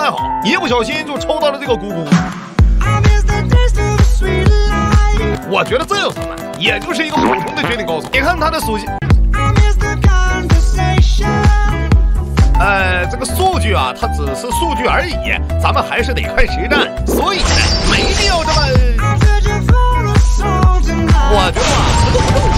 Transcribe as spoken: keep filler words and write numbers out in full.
还好，一不小心就抽到了这个咕咕。我觉得这有什么，也就是一个普通的绝顶高手。你看他的属性，呃，这个数据啊，它只是数据而已，咱们还是得看实战。所以呢，没必要这么。我觉得啊，这都不正常。